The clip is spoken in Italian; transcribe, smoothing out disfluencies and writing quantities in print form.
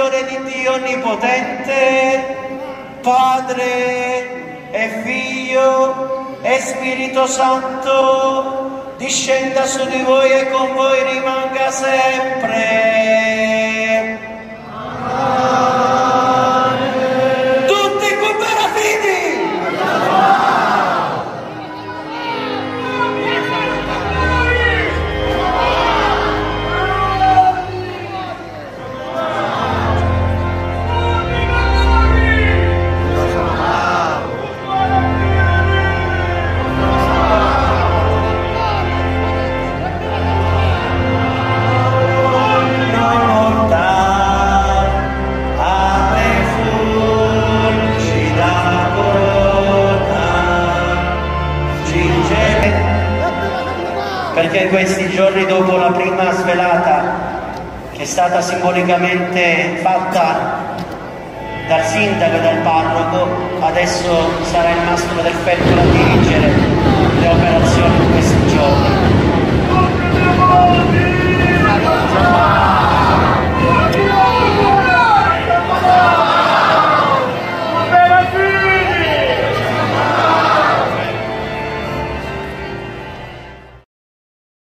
l'amore di Dio Onnipotente, Padre e Figlio e Spirito Santo, discenda su di voi e con voi rimanga sempre. Amen. Tutti con vera fede. Perché questi giorni dopo la prima svelata che è stata simbolicamente fatta dal sindaco e dal parroco, adesso sarà il mastro del Fettolo a dirigere le operazioni di questi giorni.